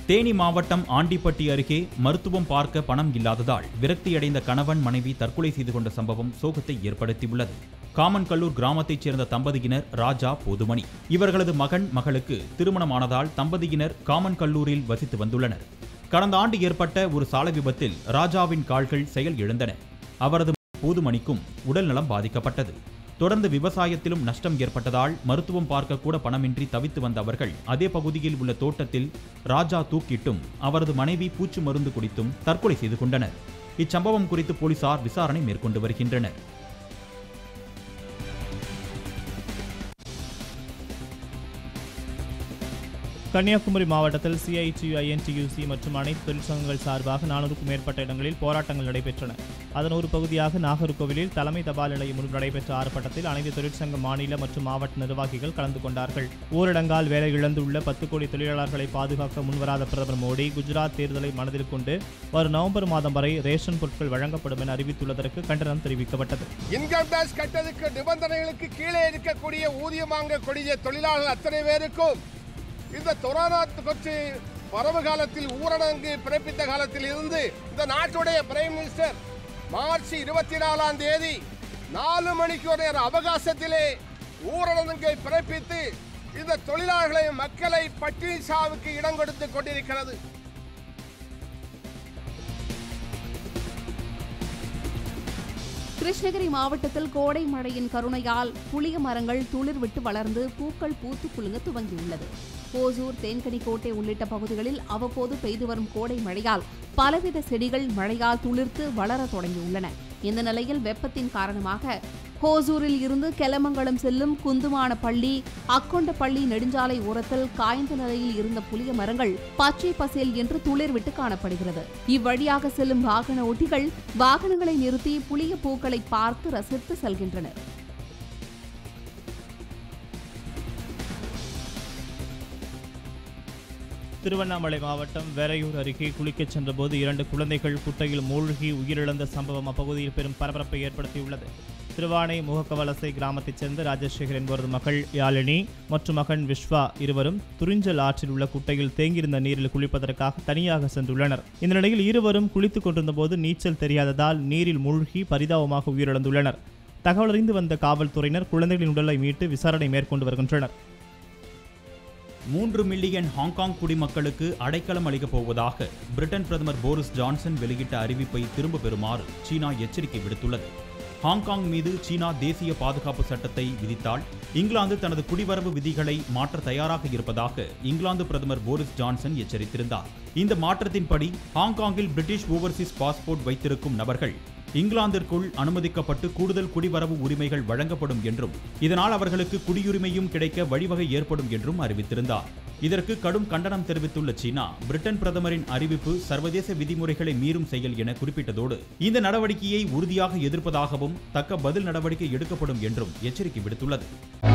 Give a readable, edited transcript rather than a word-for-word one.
தேனி மாவட்டம் ஆண்டிப்பட்டி அருகே மருத்துவம் பார்க்க பணம் இல்லாததால் விரக்தியடைந்த கணவன் மனைவி தற்கொலை செய்து கொண்ட சம்பவம் சோகத்தை ஏற்படுத்தியுள்ளது. காமன்கல்லூர் கிராமத்தைச் சேர்ந்த தம்பதியினர் ராஜா போதுமணி. இவர்களது மகன் மகளுக்கு திருமணமானதால் தம்பதியினர் காமன்கல்லூரில் வசித்து வந்துள்ளனர். கடந்த ஆண்டு ஏற்பட்ட ஒரு சாலை விபத்தில் ராஜாவின் கால்கள் செயல் இழந்தன. அவரது போதுமணிக்கும் உடல்நலம் பாதிக்கப்பட்டது. தொடர்ந்து விவசாயத்திலும் நஷ்டம் ஏற்பட்டதால் மருத்துவம் பார்க்க கூட பணமின்றி தவித்து வந்த அவர்கள் அதே பகுதியில் உள்ள தோட்டத்தில் ராஜா தூக்கிட்டும் அவரது மனைவி பூச்சி மருந்து குடித்தும் தற்கொலை செய்து கொண்டனர். இச்சம்பவம் குறித்து போலீசார் விசாரணை மேற்கொண்டு வருகின்றனர். கன்னியாகுமரி மாவட்டத்தில் CITU, INTUC மற்றும் அனைத்து தொழிற்சங்கங்கள் சார்பாக 400க்கும் மேற்பட்ட இடங்களில் போராட்டங்கள் நடைபெற்றன. அதன் ஒரு பகுதியாக நாகர்கோவிலில் தலைமை தபால் நிலையம் முன்பு நடைபெற்ற ஆர்ப்பாட்டத்தில் அனைத்து தொழிற்சங்க மாநில மற்றும் மாவட்ட நிர்வாகிகள் கலந்து கொண்டார்கள். ஊரடங்கால் வேலை இழந்துள்ள 10 கோடி தொழிலாளர்களை பாதுகாக்க முன்வராத பிரதமர் மோடி குஜராத் தேர்தலை மனதில் கொண்டு வரும் நவம்பர் மாதம் வரை ரேஷன் பொருட்கள் வழங்கப்படும் என அறிவித்துள்ளதற்கு கண்டனம் தெரிவிக்கப்பட்டது. இன்கம் டாக்ஸ் கட்டதுக்கு நிபந்தனைகளுக்கு கீழே இருக்கக்கூடிய ஊதியம் வாங்கக்கூடிய தொழிலாளர்கள் அத்தனை பேருக்கும் இந்த கொரோனா தொற்று பரவு காலத்தில் ஊரடங்கு பிறப்பித்த காலத்தில் இருந்து இந்த நாட்டுடைய பிரைம் மினிஸ்டர் மார்ச் 24ஆம் தேதி 4 மணிக்கு ஒரு அவகாசத்திலே ஊரடங்கை பிறப்பித்து இந்த தொழிலாளர்களை மக்களை பட்டினி சாவுக்கு இடம் கொடுத்து கொண்டிருக்கிறது. கிருஷ்ணகிரி மாவட்டத்தில் கோடை மழையின் கருணையால் புளிய மரங்கள் துளிர் விட்டு வளர்ந்து பூக்கள் பூத்து குலுங்க துவங்கியுள்ளது. ஓசூர், தேன்கனிக்கோட்டை உள்ளிட்ட பகுதிகளில் அவ்வப்போது பெய்து வரும் கோடை மழையால் பலவித செடிகள் மழையால் துளிர்த்து வளர தொடங்கியுள்ளன. இந்த நிலையில் வெப்பத்தின் காரணமாக ஓசூரில் இருந்து கெலமங்கலம் செல்லும் குந்துமானப்பள்ளி, அக்கொண்டப்பள்ளி நெடுஞ்சாலை ஓரத்தில் காய்ந்த நிலையில் இருந்த புளிய மரங்கள் பச்சை பசேல் என்று துளிர் விட்டு காணப்படுகிறது. இவ்வழியாக செல்லும் வாகன ஓட்டிகள் வாகனங்களை நிறுத்தி புளிய பூக்களை பார்த்து ரசித்து செல்கின்றனர். திருவண்ணாமலை மாவட்டம் வேரையூர் அருகே குளிக்கச் சென்றபோது 2 குழந்தைகள் குட்டையில் மூழ்கி உயிரிழந்த சம்பவம் அப்பகுதியில் பெரும் பரபரப்பை ஏற்படுத்தியுள்ளது. திருவானை முகக்கவலசை கிராமத்தைச் சேர்ந்த ராஜசேகர் என்பவரது மகள் யாழினி மற்றும் மகன் விஸ்வா இருவரும் துறிஞ்சல் ஆற்றில் உள்ள குட்டையில் தேங்கியிருந்த நீரில் குளிப்பதற்காக தனியாக சென்றுள்ளனர். இந்த நிலையில் இருவரும் குளித்துக் கொண்டிருந்த போது நீச்சல் தெரியாததால் நீரில் மூழ்கி பரிதாபமாக உயிரிழந்துள்ளனர். தகவலறிந்து வந்த காவல்துறையினர் குழந்தைகளின் உடலை மீட்டு விசாரணை மேற்கொண்டு வருகின்றனர். 3 மில்லியன் ஹாங்காங் குடிமக்களுக்கு அடைக்கலம் அளிக்கப் போவதாக பிரிட்டன் பிரதமர் போரிஸ் ஜான்சன் வெளியிட்ட அறிவிப்பை திரும்ப பெறுமாறு சீனா எச்சரிக்கை விடுத்துள்ளது. ஹாங்காங் மீது சீனா தேசிய பாதுகாப்பு சட்டத்தை விதித்தால் இங்கிலாந்து தனது குடிவரவு விதிகளை மாற்ற தயாராக இருப்பதாக இங்கிலாந்து பிரதமர் போரிஸ் ஜான்சன் எச்சரித்திருந்தார். இந்த மாற்றத்தின்படி ஹாங்காங்கில் பிரிட்டிஷ் ஓவர்சீஸ் பாஸ்போர்ட் வைத்திருக்கும் நபர்கள் இங்கிலாந்திற்குள் அனுமதிக்கப்பட்டு கூடுதல் குடிவரவு உரிமைகள் வழங்கப்படும் என்றும் இதனால் அவர்களுக்கு குடியுரிமையும் கிடைக்க வழிவகை ஏற்படும் என்றும் அறிவித்திருந்தார். இதற்கு கடும் கண்டனம் தெரிவித்துள்ள சீனா பிரிட்டன் பிரதமரின் அறிவிப்பு சர்வதேச விதிமுறைகளை மீறும் செயல் என குறிப்பிட்டதோடு இந்த நடவடிக்கையை உறுதியாக எதிர்ப்பதாகவும் தக்க பதில் நடவடிக்கை எடுக்கப்படும் என்றும் எச்சரிக்கை விடுத்துள்ளது.